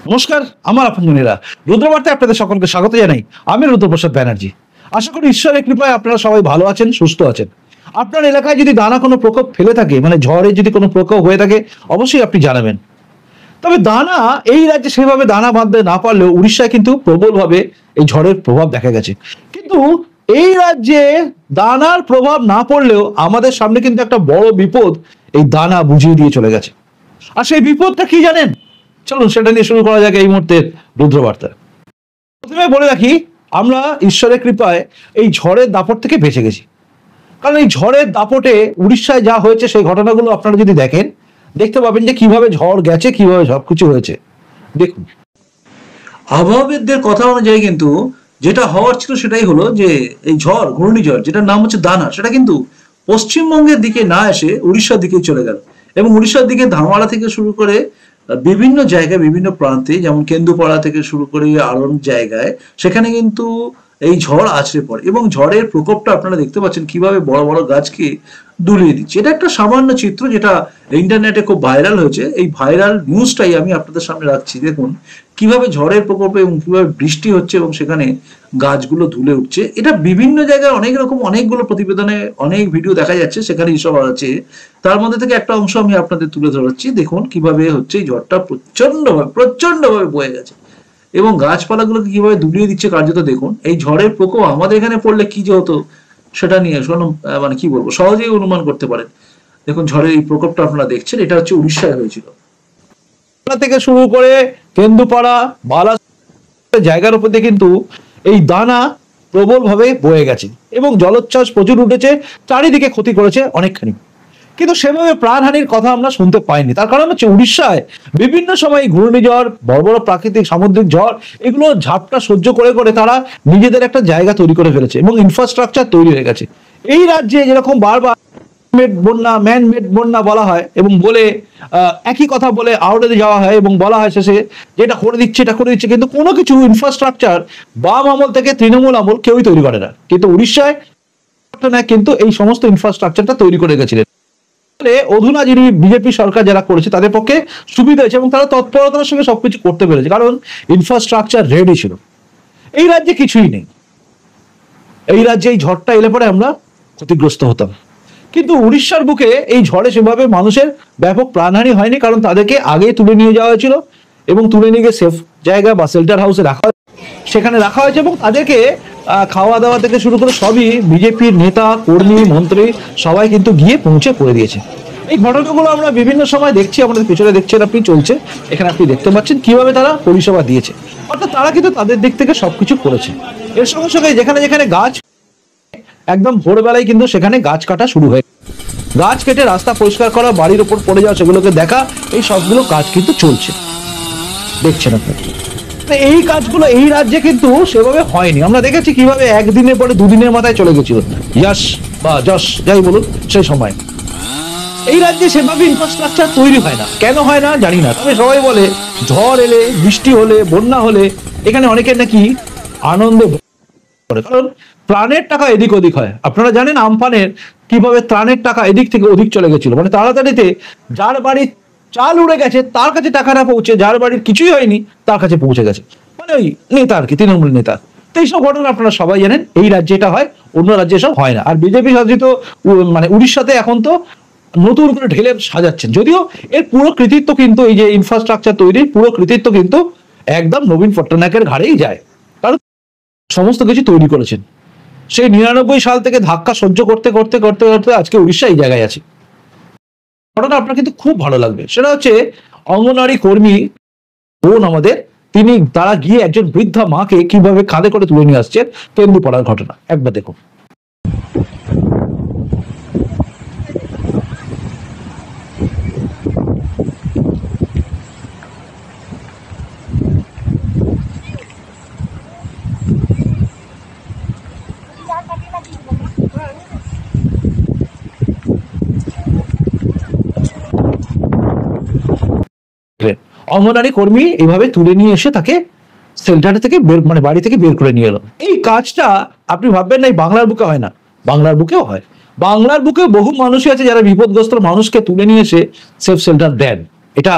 নমস্কার, আমার আপনজনেরা রুদ্র বার্তায় আপনাদের সকলকে স্বাগত জানাই। আমি রুদ্র প্রসাদ ব্যানার্জি। আশা করি ঈশ্বরের কৃপায় আপনারা সবাই ভালো আছেন, সুস্থ আছেন। আপনার এলাকায় যদি দানা কোনো প্রকোপ ফেলে থাকে, মানে ঝড়ে যদি কোনো প্রকোপ হয়ে থাকে, অবশ্যই আপনি জানাবেন। তবে দানা এই রাজ্যে সেভাবে দানা বাঁধতে না পারলেও উড়িষ্যায় কিন্তু প্রবলভাবে এই ঝড়ের প্রভাব দেখা গেছে। কিন্তু এই রাজ্যে দানার প্রভাব না পড়লেও আমাদের সামনে কিন্তু একটা বড় বিপদ এই দানা বুঝিয়ে দিয়ে চলে গেছে। আর সেই বিপদটা কি জানেন? চলুন সেটা নিয়ে শুরু করা যাক এই মুহূর্তের রুদ্রবার্তা। প্রথমে বলে রাখি, আমরা ঈশ্বরের কৃপায় এই ঝড়ের দাপট থেকে বেঁচে গেছি। কারণ এই ঝড়ের দাপটে উড়িষ্যায় যা হয়েছে সেই ঘটনাগুলো আপনারা যদি দেখেন, দেখতে পাবেন যে কিভাবে ঝড় গেছে, কিভাবে সবকিছু হয়েছে। দেখুন, আবহাওয়াবিদদের কথা অনুযায়ী কিন্তু যেটা হওয়ার ছিল সেটাই হলো যে এই ঝড়, ঘূর্ণিঝড় যেটার নাম হচ্ছে দানা, সেটা কিন্তু পশ্চিমবঙ্গের দিকে না এসে উড়িষ্যার দিকে চলে গেল। এবং উড়িষ্যার দিকে ধামালা থেকে শুরু করে বিভিন্ন জায়গায়, বিভিন্ন প্রান্তে, যেমন কেন্দুপাড়া থেকে শুরু করে আরো জায়গায়, সেখানে কিন্তু এই ঝড় আছড়ে পড়ে। এবং ঝড়ের প্রকোপটা আপনারা দেখতে পাচ্ছেন কিভাবে বড় বড় গাছকে দুলিয়ে দিচ্ছে। এটা একটা সামান্য চিত্র যেটা ইন্টারনেটে খুব ভাইরাল হয়েছে। এই ভাইরাল নিউজটাই আমি আপনাদের সামনে রাখছি। দেখুন কিভাবে ঝড়ের প্রকোপে এবং কিভাবে বৃষ্টি হচ্ছে এবং সেখানে গাছগুলো ধুলে উঠছে। এটা বিভিন্ন জায়গায় অনেক রকম অনেকগুলো প্রতিবেদনে অনেক ভিডিও দেখা যাচ্ছে, সেখানে এসব আছে। তার মধ্যে থেকে একটা অংশ আমি আপনাদের তুলে ধরাচ্ছি। দেখুন কিভাবে হচ্ছে এই ঝড়টা প্রচন্ডভাবে বয়ে গেছে এবং গাছপালাগুলোকে কিভাবে দুলিয়ে দিচ্ছে কার্যত। দেখুন এই ঝড়ের প্রকোপ আমাদের এখানে পড়লে কি যে হতো সেটা নিয়ে মানে কি বলবো, সহজেই অনুমান করতে পারেন। দেখুন ঝড়ের এই প্রকোপটা আপনারা দেখছেন, এটা হচ্ছে উড়িষ্যায় হয়েছিল। থেকে শুরু করে কেন্দুপাড়া, বালা জায়গার উপর দিয়ে কিন্তু এই দানা প্রবলভাবে বয়ে গেছে এবং জলোচ্ছ্বাস প্রচুর উঠেছে, চারিদিকে ক্ষতি করেছে অনেকখানি। কিন্তু সেভাবে প্রাণহানির কথা আমরা শুনতে পাইনি। তার কারণ হচ্ছে উড়িষ্যায় বিভিন্ন সময় ঘূর্ণিঝড়, বড় বড় প্রাকৃতিক সামুদ্রিক ঝড়, এগুলো ঝাপটা সহ্য করে করে তারা নিজেদের একটা জায়গা তৈরি করে ফেলেছে এবং ইনফ্রাস্ট্রাকচার তৈরি হয়ে গেছে। এই রাজ্যে যেরকম বারবার ম্যান মেড বন্যা বলা হয় এবং বলে একই কথা বলে আউটে যাওয়া হয় এবং বলা হয় শেষে যেটা করে দিচ্ছে, এটা করে দিচ্ছে, কিন্তু কোনো কিছু ইনফ্রাস্ট্রাকচার বাম আমল থেকে তৃণমূল আমল কেউই তৈরি করে না। কিন্তু উড়িষ্যায় কিন্তু এই সমস্ত ইনফ্রাস্ট্রাকচারটা তৈরি করে গেছিলেন। অধুনা যিনি বিজেপি সরকার যারা করেছে তাদের পক্ষে সুবিধা হয়েছে এবং তারা তৎপরতার সঙ্গে সবকিছু করতে পেরেছে, কারণ ইনফ্রাস্ট্রাকচার রেডি ছিল। এই রাজ্যে কিছুই নেই। এই রাজ্যে এই ঝড়টা এলে পরে আমরা ক্ষতিগ্রস্ত হতাম। কিন্তু উড়িষ্যার বুকে এই ঝড়ে সেভাবে মানুষের ব্যাপক প্রাণহানি হয়নি, কারণ তাদেরকে আগে তুলে নিয়ে যাওয়া হয়েছিল এবং তুলে নিয়ে গিয়ে সেফ জায়গা বা শেল্টার হাউসে সেখানে রাখা হয়েছে এবং তাদেরকে খাওয়া দাওয়া থেকে শুরু করে সবই বিজেপির নেতা, কর্মী, মন্ত্রী সবাই কিন্তু গিয়ে পৌঁছে করে দিয়েছে। এই ঘটনাগুলো আমরা বিভিন্ন সময় দেখছি, আমাদের পিছনে দেখছেন আপনি, চলছে। এখানে আপনি দেখতে পাচ্ছেন কিভাবে তারা পরিষেবা দিয়েছে, অর্থাৎ তারা কিন্তু তাদের দিক থেকে সবকিছু করেছে। এর সঙ্গে সঙ্গে যেখানে যেখানে গাছ, একদম ভোরবেলায় কিন্তু সেখানে গাছ কাটা শুরু হয়ে, গাছ কেটে রাস্তা পরিষ্কার করা, বাড়ির ওপর পড়ে যাওয়া সেগুলোকে দেখা, এই সবগুলো কাজ কিন্তু চলছে, দেখছেন আপনি। এই কাজগুলো এই রাজ্যে কিন্তু সেভাবে হয়নি। আমরা দেখেছি কিভাবে একদিনের পরে দুদিনের মাথায় চলে গেছিল যশ বা যশ যাই বলুন, সেই সময় এই রাজ্যে সেভাবে ইনফ্রাস্ট্রাকচার তৈরি হয় না। কেন হয় না জানি না, তবে সবাই বলে ঝড় এলে, বৃষ্টি হলে, বন্যা হলে এখানে অনেকের নাকি আনন্দ, কারণ প্রাণের টাকা এদিক ওদিক হয়। আপনারা জানেন আমফানের কিভাবে ত্রাণের টাকা এদিক থেকে ওদিক চলে গেছিল, মানে তাড়াতাড়িতে যার বাড়ির চাল উড়ে গেছে তার কাছে টাকাটা পৌঁছে, যার বাড়ির কিছুই হয়নি তার কাছে পৌঁছে গেছে, মানে ওই নেতা আর কি, তৃণমূল নেতা। তো এইসব ঘটনা আপনারা সবাই জানেন। এই রাজ্যে এটা হয়, অন্য রাজ্যে এসব হয় না। আর বিজেপি শাসিত মানে উড়িষ্যাতে এখন তো নতুন করে ঢেলে সাজাচ্ছেন, যদিও এর পুরো কৃতিত্ব কিন্তু এই যে ইনফ্রাস্ট্রাকচার তৈরির পুরো কৃতিত্ব কিন্তু একদম নবীন পট্টনায়কের ঘাড়েই যায়, কারণ সমস্ত কিছু তৈরি করেছেন। সেই 99 সাল থেকে ধাক্কা সহ্য করতে করতে করতে করতে আজকে উড়িষ্যা এই জায়গায় আছে। ঘটনা আপনার কিন্তু খুব ভালো লাগবে। সেটা হচ্ছে অঙ্গনওয়াড়ি কর্মী বোন আমাদের, তারা গিয়ে একজন বৃদ্ধা মাকে কিভাবে কাঁধে করে তুলে নিয়ে আসছেন, কেন্দুপাড়ার ঘটনা একবার দেখুন। অঙ্গনওয়াড়ি কর্মী এইভাবে তুলে নিয়ে এসে তাকে শেল্টার থেকে মানে বাড়ি থেকে বের করে নিয়ে এলো। এই কাজটা আপনি ভাববেন না বাংলার বুকে হয় না, বাংলার বুকেও হয়। বাংলার বুকে বহু মানুষই আছে যারা বিপদগ্রস্ত মানুষকে তুলে নিয়ে এসে সেফ শেল্টার দেন। এটা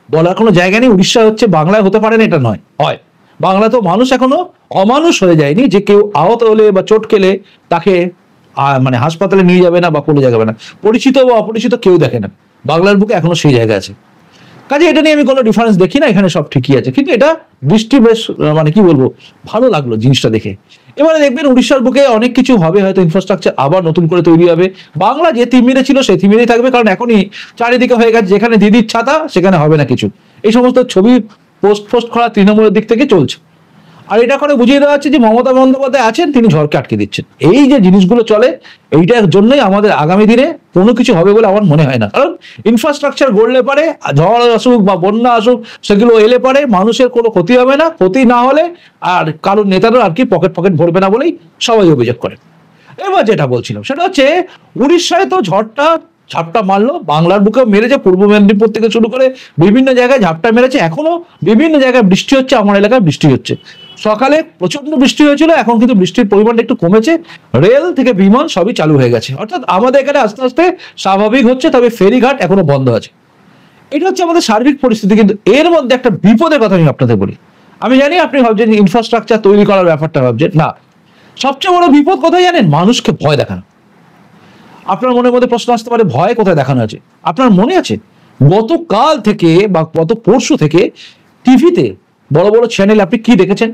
বলার কোনো জায়গা নেই। উড়িষ্যা হচ্ছে বাংলায় হতে পারে না এটা নয়, হয়। বাংলা তো মানুষ এখনো অমানুষ হয়ে যায়নি যে কেউ আহত হলে বা চোট খেলে তাকে মানে হাসপাতালে নিয়ে যাবে না বা কোনো যাবে না, পরিচিত বা অপরিচিত কেউ দেখে না। বাংলার বুকে এখনো সেই জায়গা আছে। কাজে এটা নিয়ে আমি কোনো ডিফারেন্স দেখি না, এখানে সব ঠিকই আছে। কিন্তু এটা বৃষ্টি বেশ মানে কি বলবো, ভালো লাগলো জিনিসটা দেখে। এবারে দেখবেন উড়িষ্যার বুকে অনেক কিছু হবে, হয়তো ইনফ্রাস্ট্রাকচার আবার নতুন করে তৈরি হবে। বাংলা যে তিমিরে ছিল সেই তিমিরেই থাকবে, কারণ এখনই চারিদিকে হয়ে গেছে যেখানে দিদির ছাতা সেখানে হবে না কিছু। এই সমস্ত ছবি পোস্ট করা তৃণমূলের দিক থেকে চলছে। আর এটা করে বুঝিয়ে দেওয়া হচ্ছে যে মমতা বন্দ্যোপাধ্যায় আছেন, তিনি ঝড়কে আটকে দিচ্ছেন। এই যে জিনিসগুলো চলে, এইটার জন্যই আমাদের আগামী দিনে কোনো কিছু হবে বলে আমার মনে হয় না। কারণ ইনফ্রাস্ট্রাকচার গড়লে পারে, ঝড় আসুক বা বন্যা আসুক, সেগুলো এলে পারে মানুষের কোনো ক্ষতি হবে না। ক্ষতি না হলে আর কারোর নেতারও আর কি পকেট ভরবে না বলেই সবাই অভিযোগ করে। এবার যেটা বলছিলাম সেটা হচ্ছে, উড়িষ্যায় তো ঝড়টা ঝাপটা মারলো, বাংলার বুকেও মেরেছে, পূর্ব মেদিনীপুর থেকে শুরু করে বিভিন্ন জায়গায় ঝাপটা মেরেছে। এখনো বিভিন্ন জায়গায় বৃষ্টি হচ্ছে, আমার এলাকায় বৃষ্টি হচ্ছে। সকালে প্রচন্ড বৃষ্টি হয়েছিল, এখন কিন্তু বৃষ্টির পরিমাণটা একটু কমেছে। রেল থেকে বিমান সবই চালু হয়ে গেছে, অর্থাৎ আমাদের এখানে আস্তে আস্তে স্বাভাবিক হচ্ছে। তবে ফেরিঘাট এখনো বন্ধ আছে। এটা হচ্ছে আমাদের সার্বিক পরিস্থিতি। কিন্তু এর মধ্যে একটা বিপদের কথা আমি আপনাদের বলি। আমি জানি আপনি ভাবছেন ইনফ্রাস্ট্রাকচার তৈরি করার ব্যাপারটা ভাবছেন, না, সবচেয়ে বড় বিপদ কোথায় জানেন? মানুষকে ভয় দেখানো। আপনার মনের মধ্যে প্রশ্ন আসতে পারে, ভয় কোথায় দেখানো আছে? আপনার মনে আছে গতকাল থেকে বা গত পরশু থেকে টিভিতে বড় বড় চ্যানেল আপনি কি দেখেছেন?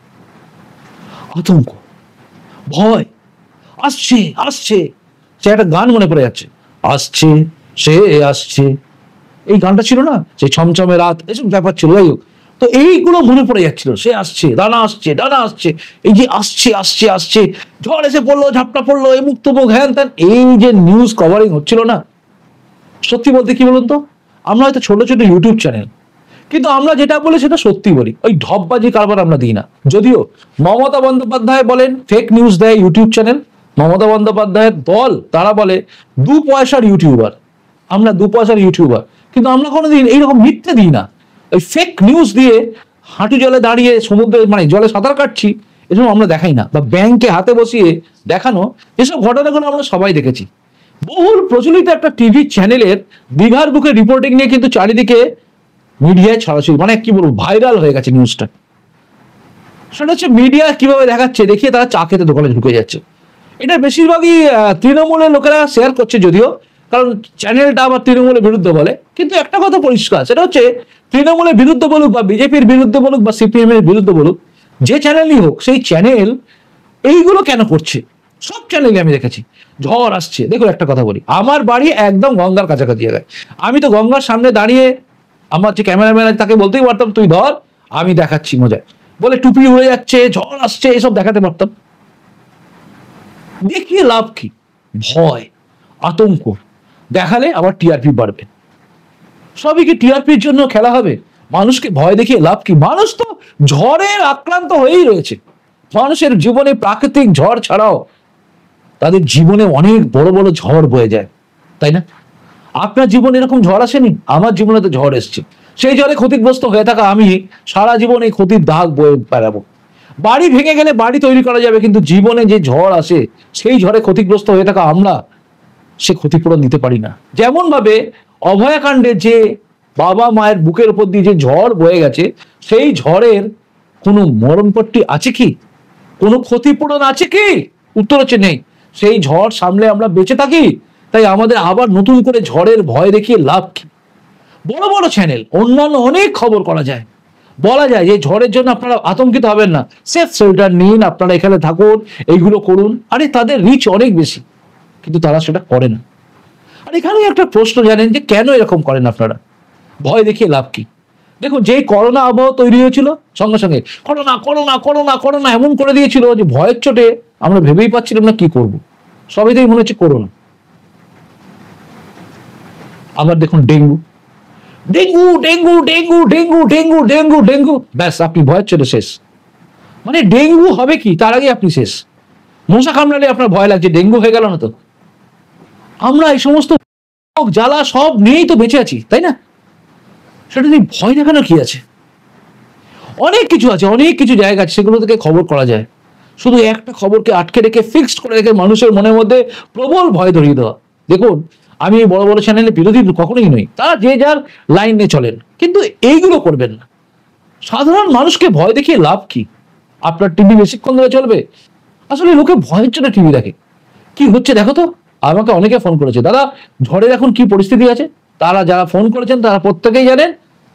আতঙ্ক, ভয়, আসছে আসছে। সে একটা গান মনে পড়ে যাচ্ছে, আসছে সে আসছে, এই গানটা ছিল না, সেই ছমছমে রাত, এসব ব্যাপার ছিল। যাই হোক, তো এইগুলো মনে পড়ে যাচ্ছিল, সে আসছে, ডানা আসছে, ডানা আসছে, এই যে আসছে আসছে আসছে, ঝড় এসে পড়লো, ঝাপটা পড়লো, এই মুক্ত মুখ, হ্যান ত্যান, এই যে নিউজ কভারিং হচ্ছিল না, সত্যি বলতে কি বলুন তো, আমরা হয়তো ছোট ছোট ইউটিউব চ্যানেল, কিন্তু আমরা যেটা বলি সেটা সত্যি বলি। ওই ঢপবাজি কারবার আমরা দিই না। যদিও মমতা বন্দ্যোপাধ্যায় বলেন ফেক নিউজ দেয় ইউটিউব চ্যানেল, মমতা বন্দ্যোপাধ্যায়ের দল তারা বলে 2 পয়সার ইউটিউবার, আমরা 2 পয়সার ইউটিউবার, কিন্তু আমরা কোনোদিন এইরকম মিথ্যে দিই না। ওই ফেক নিউজ দিয়ে হাঁটু জলে দাঁড়িয়ে সমুদ্রে মানে জলে সাঁতার কাটছি, এসব আমরা দেখাই না। বা ব্যাংকে হাতে বসিয়ে দেখানো, এসব ঘটনাগুলো আমরা সবাই দেখেছি। বহুল প্রচলিত একটা টিভি চ্যানেলের দীঘার বুকে রিপোর্টিং নিয়ে কিন্তু চারিদিকে মিডিয়ায় ছড়াছড়ি, মানে কি বলবো, ভাইরাল হয়ে গেছে নিউজটা। সেটা হচ্ছে মিডিয়া কিভাবে দেখাচ্ছে, দেখিয়ে তারা চা খেতে দোকানে ঢুকে যাচ্ছে। এটা বেশিরভাগই তৃণমূলের লোকেরা শেয়ার করছে, যদিও কারণ চ্যানেলটা আবার তৃণমূলের বিরুদ্ধে বলে। কিন্তু একটা কথা পরিষ্কার, সেটা হচ্ছে তৃণমূলের বিরুদ্ধে বলুক বা বিজেপির বিরুদ্ধে বলুক বা সিপিএম এর বিরুদ্ধে বলুক, যে চ্যানেলই হোক, সেই চ্যানেল এইগুলো কেন করছে? সব চ্যানেলে আমি দেখেছি ঝড় আসছে। দেখো একটা কথা বলি, আমার বাড়ি একদম গঙ্গার কাছাকাছি জায়গায়, আমি তো গঙ্গার সামনে দাঁড়িয়ে আমার যে ক্যামেরাম্যান আছে তাকে বলতেই পারতাম তুই ধর, আমি দেখাচ্ছি মজায়, বলে টুপি উড়ে যাচ্ছে, ঝড় আসছে, এসব দেখাতে পারতাম। দেখিয়ে লাভ কি? ভয়, আতঙ্ক দেখালে আবার টিআরপি বাড়বে। সবই কি টিআরপির জন্য খেলা হবে? মানুষকে ভয় দেখিয়ে লাভ কি? মানুষ তো ঝড়ের আক্রান্ত হয়েই রয়েছে। মানুষের জীবনে প্রাকৃতিক ঝড় ছাড়াও তাদের জীবনে অনেক বড় বড় ঝড় বয়ে যায়, তাই না? আপনার জীবনে এরকম ঝড় আসেনি? আমার জীবনে তো ঝড় এসছে। সেই ঝড়ে ক্ষতিগ্রস্ত হয়ে থাকা আমি সারা জীবন এই ক্ষতির দাগ বয়ে বেড়াবো। বাড়ি ভেঙে গেলে বাড়ি তৈরি করা যাবে, কিন্তু জীবনে যে ঝড় আসে সেই ঝড়ে ক্ষতিগ্রস্ত হয়ে থাকা আমরা সে ক্ষতিপূরণ দিতে পারি না। যেমন ভাবে অভয়াকাণ্ডে যে বাবা মায়ের বুকের উপর দিয়ে যে ঝড় বয়ে গেছে, সেই ঝড়ের কোনো মরণপট্টি আছে কি? কোনো ক্ষতিপূরণ আছে কি? উত্তর হচ্ছে নেই। সেই ঝড় সামলে আমরা বেঁচে থাকি, তাই আমাদের আবার নতুন করে ঝড়ের ভয় দেখিয়ে লাভ কি? বড় বড় চ্যানেল, অন্যান্য অনেক খবর করা যায়, বলা যায় যে ঝড়ের জন্য আপনারা আতঙ্কিত হবেন না, সেফ শেল্টার নিন, আপনারা এখানে থাকুন, এইগুলো করুন। আরে তাদের রিচ অনেক বেশি, কিন্তু তারা সেটা করে না। আর এখানে একটা প্রশ্ন, জানেন যে কেন এরকম করেন আপনারা? ভয় দেখিয়ে লাভ কি? দেখুন, যেই করোনা আবহাওয়া তৈরি হয়েছিল, সঙ্গে সঙ্গে করোনা করোনা করোনা করোনা এমন করে দিয়েছিল যে ভয়ের চোটে আমরা ভেবেই পাচ্ছিলাম না কি করব। সবাইতেই মনে হচ্ছে করোনা। আবার দেখুন dengue, dengue dengue dengue dengue dengue dengue dengue, ব্যাস আপনি ভয়ের চোটে শেষ। মানে ডেঙ্গু হবে কি তার আগে আপনি শেষ। মশা কামড়ালে আপনার ভয় লাগছে, ডেঙ্গু হয়ে গেল না তো? আমরা এই সমস্ত জ্বালা সব নিয়েই তো বেঁচে আছি, তাই না? সেটা নিয়ে ভয় দেখানো কি আছে? অনেক কিছু আছে, অনেক কিছু জায়গা আছে, সেগুলো থেকে খবর করা যায়। শুধু একটা খবরকে আটকে রেখে, ফিক্সড করে রেখে মানুষের মনের মধ্যে প্রবল ভয় ধরিয়ে দেওয়া। দেখুন, আমি বড় বড় চ্যানেলের বিরোধী কখনোই নই, তারা যে যার লাইনে চলেন, কিন্তু এইগুলো করবেন না। সাধারণ মানুষকে ভয় দেখিয়ে লাভ কি? আপনার টিভি বেশিক্ষণ ধরে চলবে? আসলে লোকে ভয়ের জন্য টিভি দেখে। কি হচ্ছে দেখো তো। আমাকে অনেকে ফোন করেছে, দাদা ঝড়ের এখন কি পরিস্থিতি আছে। তারা যারা ফোন করেছেন তারা প্রত্যেকেই জানেন,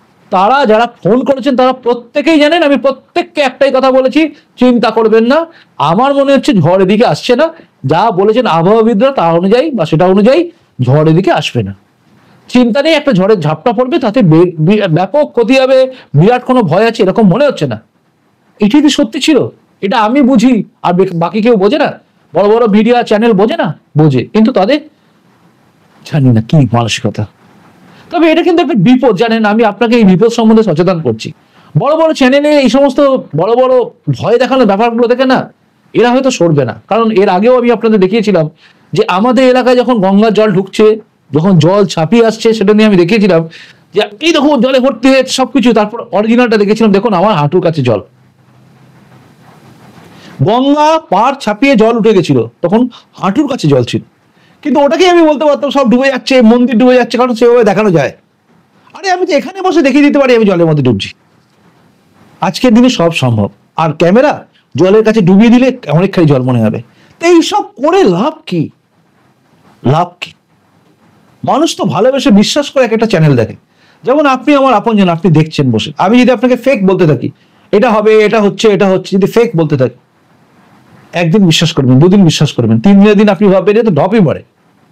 আমি প্রত্যেককে একটাই কথা বলেছি, চিন্তা করবেন না। আমার মনে হচ্ছে ঝড় এদিকে আসছে না। যা বলেছেন আবহাওয়াবিদরা তা অনুযায়ী বা সেটা অনুযায়ী ঝড় এদিকে আসবে না। চিন্তা নেই, একটা ঝড়ের ঝাপটা পড়বে, তাতে ব্যাপক ক্ষতি হবে, বিরাট কোনো ভয় আছে এরকম মনে হচ্ছে না। এটি যদি সত্যি ছিল, এটা আমি বুঝি আর বাকি কেউ বোঝে না? বড় বড় মিডিয়া চ্যানেল বোঝে না? বোঝে, কিন্তু তাদের জানি না কি মানসিকতা। তবে এটা কিন্তু একটা বিপদ, জানেন। আমি আপনাকে এই বিপদ সম্বন্ধে সচেতন করছি। বড় বড় চ্যানেলে এই সমস্ত বড় বড় ভয় দেখানোর ব্যাপারগুলো দেখে না, এরা হয়তো সরবে না। কারণ এর আগেও আমি আপনাদের দেখিয়েছিলাম যে আমাদের এলাকায় যখন গঙ্গার জল ঢুকছে, যখন জল ছাপিয়ে আসছে, সেটা নিয়ে আমি দেখিয়েছিলাম যে এই দেখুন জলে ভর্তি হয়েছে সবকিছু। তারপর অরিজিনালটা দেখেছিলাম, দেখুন আমার হাঁটুর কাছে জল। গঙ্গা পার ছাপিয়ে জল উঠে গেছিল, তখন হাঁটুর কাছে জল ছিল। কিন্তু ওটাকে আমি বলতে পারতাম সব ডুবে যাচ্ছে, মন্দির ডুবে যাচ্ছে, কারণ সেভাবে দেখানো যায়। আরে আমি তো এখানে বসে দেখিয়ে দিতে পারি আমি জলের মধ্যে ডুবছি। আজকের দিনে সব সম্ভব। আর ক্যামেরা জলের কাছে ডুবিয়ে দিলে অনেকখানি জল মনে হবে। তো এইসব করে লাভ কি? লাভ কি? মানুষ তো ভালোবেসে বিশ্বাস করে এক একটা চ্যানেল দেখে। যেমন আপনি আমার আপনজন, আপনি দেখছেন বসে। আমি যদি আপনাকে ফেক বলতে থাকি, এটা হবে, এটা হচ্ছে, যদি ফেক বলতে থাকি, একদিন বিশ্বাস করবেন, দুদিন বিশ্বাস করবেন, তিন দিন আপনি ভাববেন তো ঢপই পড়ে।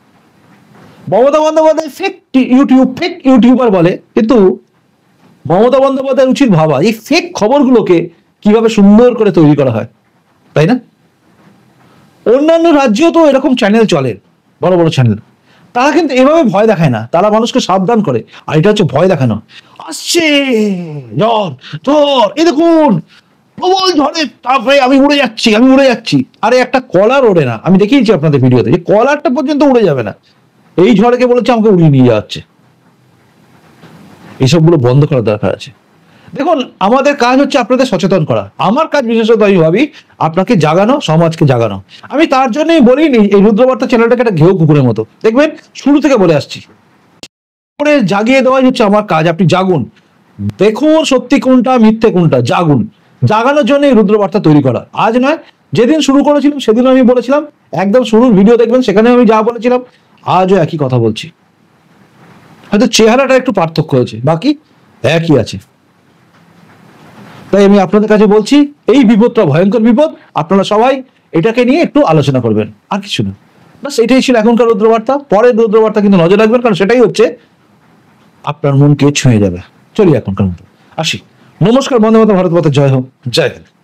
মমতা বন্দ্যোপাধ্যায় ফেক ইউটিউবার বলে, কিন্তু মমতা বন্দ্যোপাধ্যায়ের উচিত ভাবা এই ফেক খবরগুলোকে কিভাবে সুন্দর করে তৈরি করা হয়, তাই না? অন্যান্য রাজ্যেও তো এরকম চ্যানেল চলে, বড় বড় চ্যানেল। তারা কিন্তু এভাবে ভয় দেখায় না, তারা মানুষকে সাবধান করে। আর এটা হচ্ছে ভয় দেখানো। আসছে ঝড়, এই দেখুন প্রবল ঝড়ে, তারপরে আমি উড়ে যাচ্ছি। আরে একটা কলার ওড়ে না, আমি দেখিয়েছি আপনাদের ভিডিওতে, যে কলারটা পর্যন্ত উড়ে যাবে না। এই ঝড়কে বলেছে আমাকে উড়িয়ে নিয়ে যাচ্ছে। এইসবগুলো বন্ধ করার দরকার আছে। দেখুন, আমাদের কাজ হচ্ছে আপনাদের সচেতন করা। আমার কাজ বিশেষত আমি ভাবি আপনাকে জাগানো, সমাজকে জাগানো। আমি তার জন্যই বলিনি এই রুদ্রবার্তা চ্যানেলটাকে একটা ঘেউ কুকুরের মতো, দেখবেন শুরু থেকে বলে আসছি, করে জাগিয়ে দেওয়াই হচ্ছে আমার কাজ। আপনি জাগুন, দেখুন সত্যি কোনটা মিথ্যে কোনটা, জাগুন। জাগানোর জন্য এই রুদ্রবার্তা তৈরি করা, আজ নয়। যেদিন শুরু করেছিলাম সেদিন আমি বলেছিলাম, একদম শুরুর ভিডিও দেখবেন, সেখানে আমি যা বলেছিলাম আজও একই কথা বলছি। হয়তো চেহারাটা একটু পার্থক্য হয়েছে, বাকি একই আছে। তাই আমি আপনাদের কাছে বলছি, এই বিপদটা ভয়ঙ্কর বিপদ। আপনারা সবাই এটাকে নিয়ে একটু আলোচনা করবেন, আর কিছু না। বাস এটাই ছিল এখনকার রুদ্রবার্তা। পরের রুদ্রবার্তা কিন্তু নজর রাখবেন, কারণ সেটাই হচ্ছে আপনার মনকে ছুঁয়ে যাবে। চলি এখনকার মতো আসি। নমস্কার, বন্দে মাতরম, ভারত মাতা জয় হোক, জয় হিন্দ।